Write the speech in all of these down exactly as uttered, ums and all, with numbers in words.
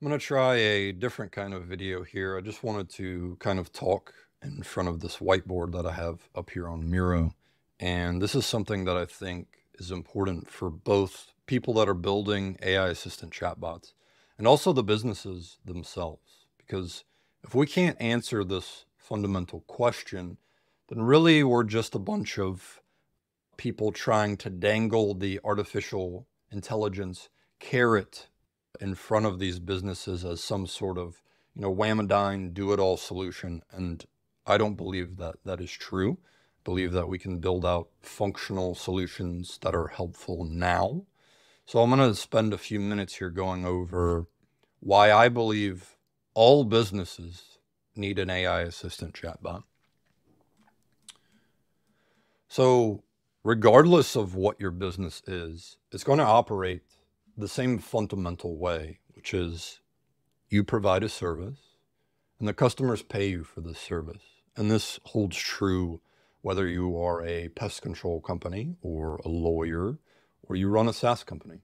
I'm going to try a different kind of video here. I just wanted to kind of talk in front of this whiteboard that I have up here on Miro. And this is something that I think is important for both people that are building A I assistant chatbots and also the businesses themselves. Because if we can't answer this fundamental question, then really we're just a bunch of people trying to dangle the artificial intelligence carrot in front of these businesses as some sort of, you know, wham-a-dime, do-it-all solution. And I don't believe that that is true. I believe that we can build out functional solutions that are helpful now. So I'm going to spend a few minutes here going over why I believe all businesses need an A I assistant chatbot. So regardless of what your business is, it's going to operate the same fundamental way, which is you provide a service and the customers pay you for this service. And this holds true whether you are a pest control company or a lawyer or you run a SaaS company.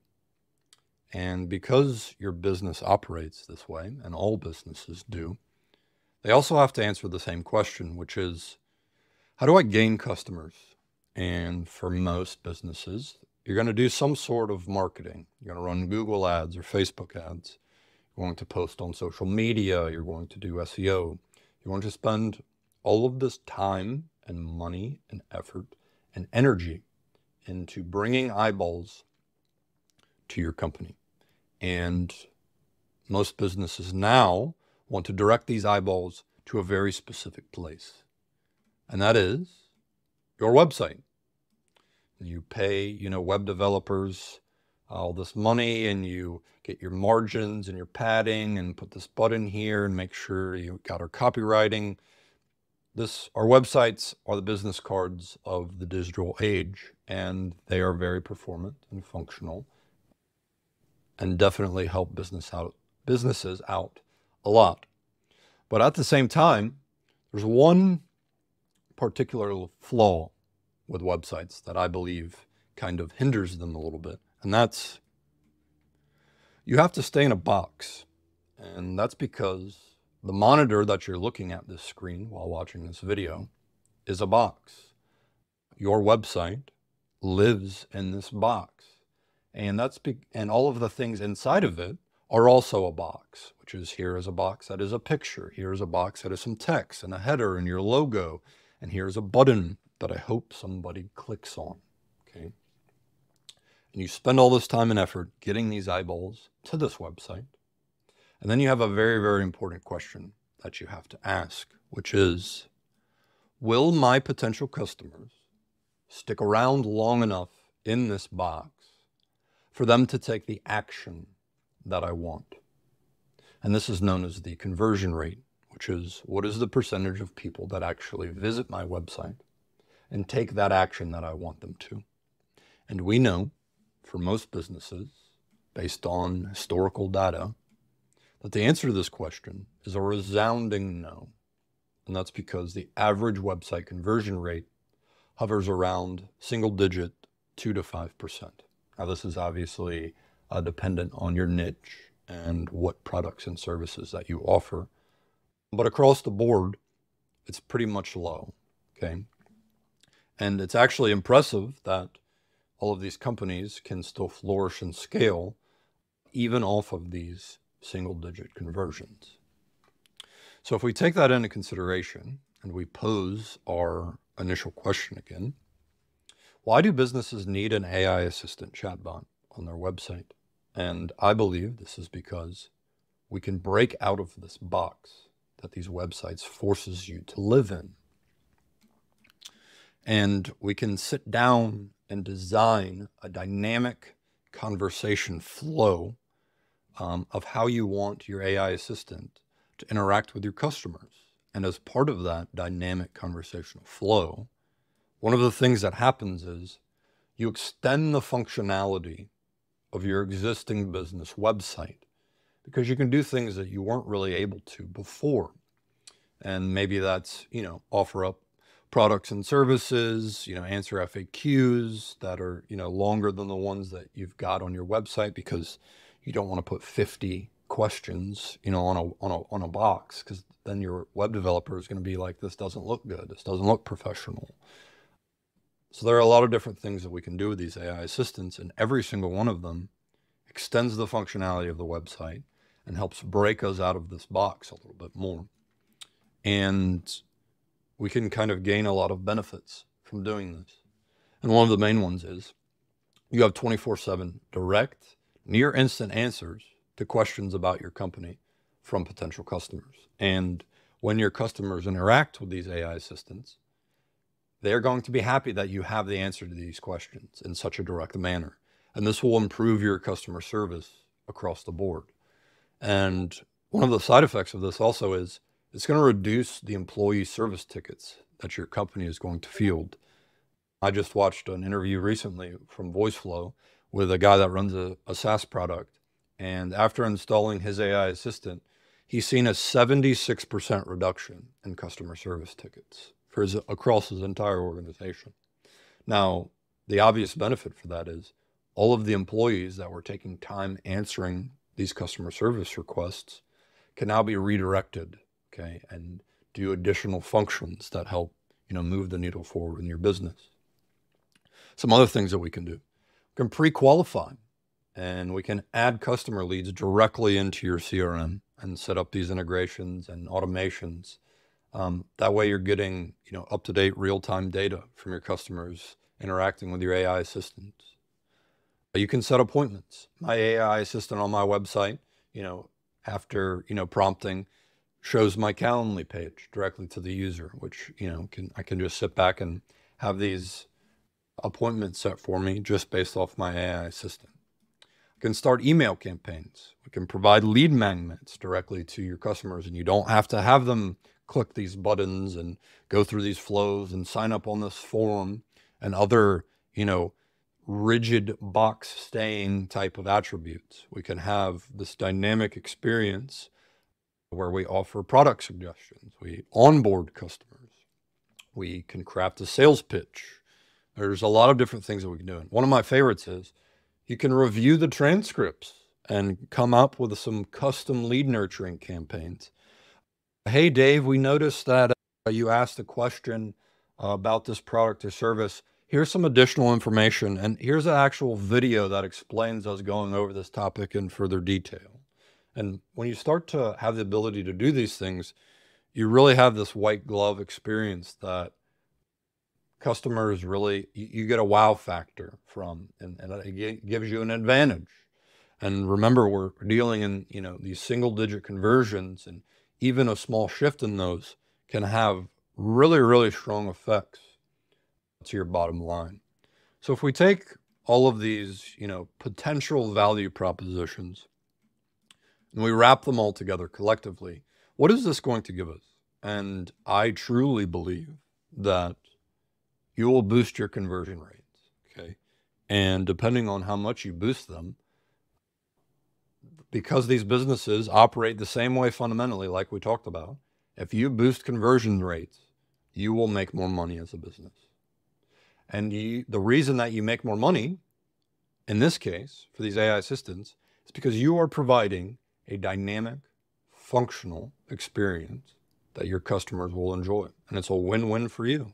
And because your business operates this way, and all businesses do, they also have to answer the same question, which is, how do I gain customers? And for most businesses, you're going to do some sort of marketing. You're going to run Google ads or Facebook ads. You're going to post on social media. You're going to do S E O. You're going to spend all of this time and money and effort and energy into bringing eyeballs to your company. And most businesses now want to direct these eyeballs to a very specific place. And that is your website. You pay, you know, web developers all this money and you get your margins and your padding and put this button here and make sure you got our copywriting. This, our websites are the business cards of the digital age, and they are very performant and functional and definitely help business out, businesses out a lot. But at the same time, there's one particular flaw with websites that I believe kind of hinders them a little bit. And that's, you have to stay in a box. And that's because the monitor that you're looking at this screen while watching this video is a box. Your website lives in this box. And that's be and all of the things inside of it are also a box, which is, here is a box that is a picture. Here's a box that is some text and a header and your logo. And here's a button that I hope somebody clicks on, okay? And you spend all this time and effort getting these eyeballs to this website. And then you have a very, very important question that you have to ask, which is, will my potential customers stick around long enough in this box for them to take the action that I want? And this is known as the conversion rate, which is, what is the percentage of people that actually visit my website and take that action that I want them to? And we know, for most businesses, based on historical data, that the answer to this question is a resounding no. And that's because the average website conversion rate hovers around single digit, two to five percent. Now, this is obviously uh, dependent on your niche and what products and services that you offer. But across the board, it's pretty much low, okay? And it's actually impressive that all of these companies can still flourish and scale even off of these single-digit conversions. So if we take that into consideration and we pose our initial question again, why do businesses need an A I assistant chatbot on their website? And I believe this is because we can break out of this box that these websites forces you to live in. And we can sit down and design a dynamic conversation flow um, of how you want your A I assistant to interact with your customers. And as part of that dynamic conversational flow, one of the things that happens is you extend the functionality of your existing business website, because you can do things that you weren't really able to before. And maybe that's, you know, offer up products and services, you know, answer F A Qs that are, you know, longer than the ones that you've got on your website because you don't want to put fifty questions, you know, on a, on a, on a box, because then your web developer is going to be like, this doesn't look good. This doesn't look professional. So there are a lot of different things that we can do with these A I assistants, and every single one of them extends the functionality of the website and helps break us out of this box a little bit more. And we can kind of gain a lot of benefits from doing this. And one of the main ones is you have twenty-four seven direct, near instant answers to questions about your company from potential customers. And when your customers interact with these A I assistants, they're going to be happy that you have the answer to these questions in such a direct manner. And this will improve your customer service across the board. And one of the side effects of this also is it's going to reduce the employee service tickets that your company is going to field. I just watched an interview recently from VoiceFlow with a guy that runs a, a SaaS product. And after installing his A I assistant, he's seen a seventy-six percent reduction in customer service tickets for his, across his entire organization. Now, the obvious benefit for that is all of the employees that were taking time answering these customer service requests can now be redirected, okay, and do additional functions that help, you know, move the needle forward in your business. Some other things that we can do. We can pre-qualify, and we can add customer leads directly into your C R M and set up these integrations and automations. Um, that way you're getting, you know, up-to-date real-time data from your customers interacting with your A I assistants. You can set appointments. My A I assistant on my website, you know, after, you know, prompting, shows my Calendly page directly to the user, which, you know, can I can just sit back and have these appointments set for me just based off my A I assistant. I can start email campaigns. We can provide lead magnets directly to your customers, and you don't have to have them click these buttons and go through these flows and sign up on this form and other, you know, rigid box staying type of attributes. We can have this dynamic experience where we offer product suggestions. We onboard customers. We can craft a sales pitch. There's a lot of different things that we can do. And one of my favorites is you can review the transcripts and come up with some custom lead nurturing campaigns. Hey, Dave, we noticed that uh, you asked a question uh, about this product or service. Here's some additional information, and here's an actual video that explains us going over this topic in further detail. And when you start to have the ability to do these things, you really have this white glove experience that customers really, you, you get a wow factor from, and, and it gives you an advantage. And remember, we're dealing in, you know, these single digit conversions, and even a small shift in those can have really, really strong effects to your bottom line. So if we take all of these, you know, potential value propositions and we wrap them all together collectively, what is this going to give us? And I truly believe that you will boost your conversion rates, okay? And depending on how much you boost them, because these businesses operate the same way fundamentally, like we talked about, if you boost conversion rates, you will make more money as a business. And you, the reason that you make more money, in this case, for these A I assistants, is because you are providing a dynamic, functional experience that your customers will enjoy. And it's a win-win for you.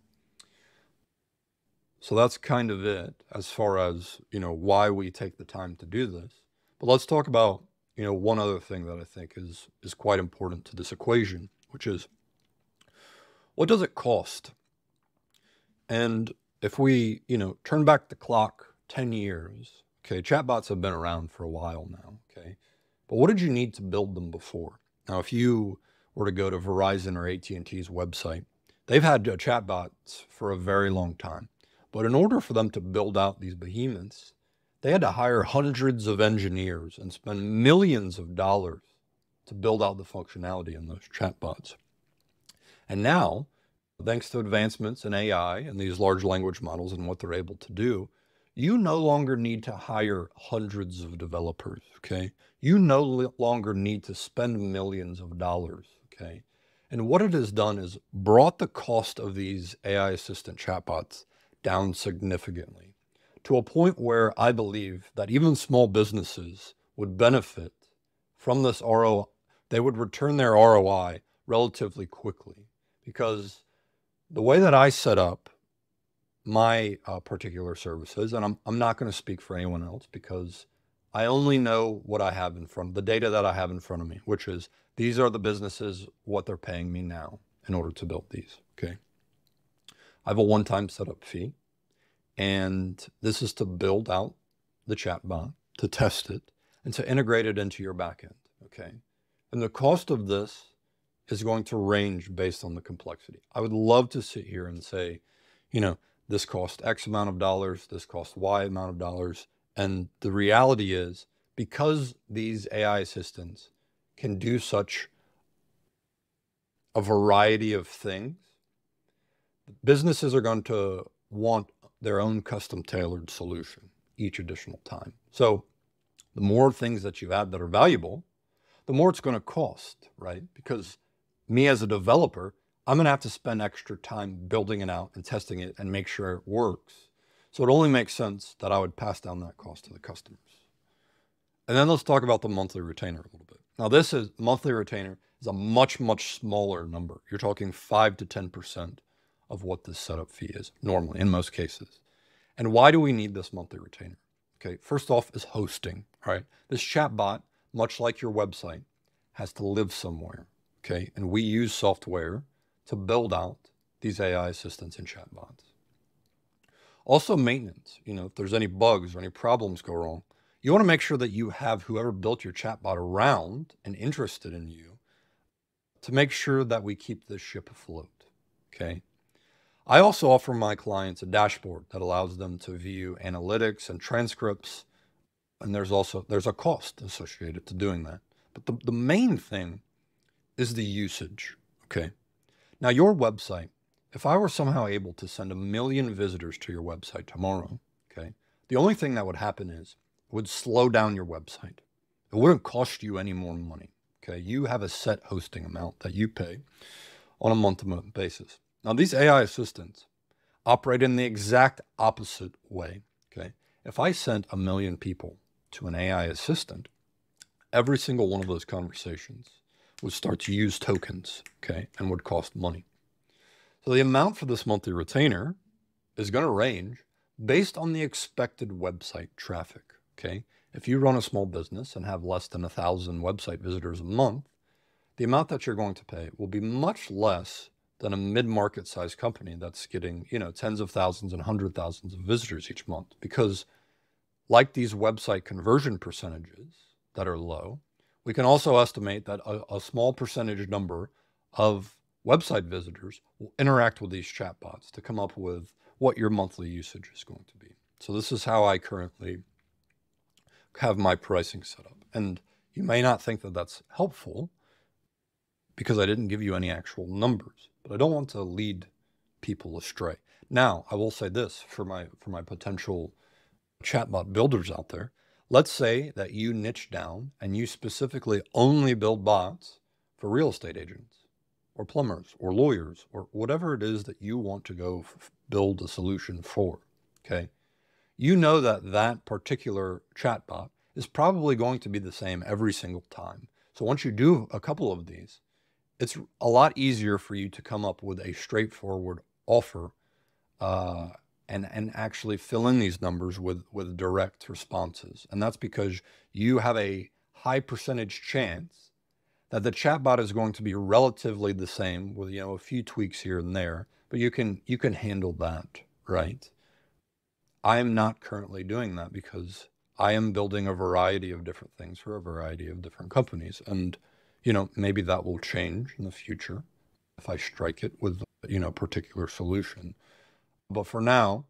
So that's kind of it as far as, you know, why we take the time to do this. But let's talk about, you know, one other thing that I think is, is quite important to this equation, which is, what does it cost? And if we, you know, turn back the clock ten years, okay, chatbots have been around for a while now, okay? But what did you need to build them before? Now, if you were to go to Verizon or A T and T's website, they've had uh, chatbots for a very long time. But in order for them to build out these behemoths, they had to hire hundreds of engineers and spend millions of dollars to build out the functionality in those chatbots. And now, thanks to advancements in A I and these large language models and what they're able to do, you no longer need to hire hundreds of developers, okay? You no longer need to spend millions of dollars, okay? And what it has done is brought the cost of these A I assistant chatbots down significantly, to a point where I believe that even small businesses would benefit from this R O I, they would return their R O I relatively quickly, because the way that I set up my uh, particular services, and I'm, I'm not going to speak for anyone else because I only know what I have in front, the data that I have in front of me, which is these are the businesses, what they're paying me now in order to build these, okay? I have a one-time setup fee, and this is to build out the chatbot, to test it, and to integrate it into your backend, okay? And the cost of this is going to range based on the complexity. I would love to sit here and say, you know, this cost X amount of dollars, this cost Y amount of dollars. And the reality is, because these A I assistants can do such a variety of things, businesses are going to want their own custom tailored solution each additional time. So the more things that you add that are valuable, the more it's going to cost, right? Because me as a developer, I'm going to have to spend extra time building it out and testing it and make sure it works. So it only makes sense that I would pass down that cost to the customers. And then let's talk about the monthly retainer a little bit. Now this is monthly retainer is a much, much smaller number. You're talking five to ten percent of what this setup fee is normally in most cases. And why do we need this monthly retainer? Okay, first off is hosting, right? This chatbot, much like your website, has to live somewhere, okay? And we use software to build out these A I assistants and chatbots. Also maintenance, you know, if there's any bugs or any problems go wrong, you want to make sure that you have whoever built your chatbot around and interested in you to make sure that we keep this ship afloat, okay? I also offer my clients a dashboard that allows them to view analytics and transcripts, and there's also, there's a cost associated to doing that. But the, the main thing is the usage, okay? Now your website, if I were somehow able to send a million visitors to your website tomorrow, okay, the only thing that would happen is it would slow down your website. It wouldn't cost you any more money, okay? You have a set hosting amount that you pay on a month-to-month basis. Now these A I assistants operate in the exact opposite way, okay? If I sent a million people to an A I assistant, every single one of those conversations would start to use tokens, okay, and would cost money. So the amount for this monthly retainer is going to range based on the expected website traffic, okay? If you run a small business and have less than a thousand website visitors a month, the amount that you're going to pay will be much less than a mid-market size company that's getting, you know, tens of thousands and hundred thousands of visitors each month. Because like these website conversion percentages that are low, we can also estimate that a, a small percentage number of website visitors will interact with these chatbots to come up with what your monthly usage is going to be. So this is how I currently have my pricing set up. And you may not think that that's helpful because I didn't give you any actual numbers, but I don't want to lead people astray. Now, I will say this for my, for my potential chatbot builders out there. Let's say that you niche down and you specifically only build bots for real estate agents or plumbers or lawyers or whatever it is that you want to go f- build a solution for, okay? You know that that particular chatbot is probably going to be the same every single time. So once you do a couple of these, it's a lot easier for you to come up with a straightforward offer uh, and, and actually fill in these numbers with, with direct responses. And that's because you have a high percentage chance that the chatbot is going to be relatively the same with, you know, a few tweaks here and there, but you can, you can handle that, right? I am not currently doing that because I am building a variety of different things for a variety of different companies. And, you know, maybe that will change in the future if I strike it with, you know, a particular solution. But for now,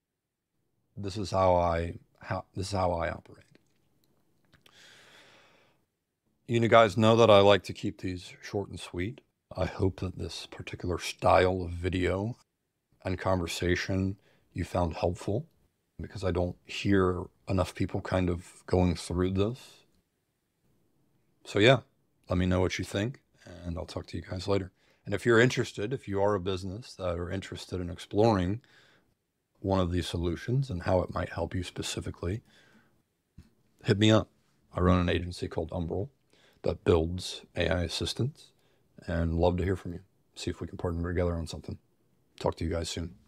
this is how I, how, this is how I operate. You guys know that I like to keep these short and sweet. I hope that this particular style of video and conversation you found helpful, because I don't hear enough people kind of going through this. So yeah, let me know what you think, and I'll talk to you guys later. And if you're interested, if you are a business that are interested in exploring one of these solutions and how it might help you specifically, hit me up. I run an agency called Unveiling. that builds A I assistants, and love to hear from you. See if we can partner together on something. Talk to you guys soon.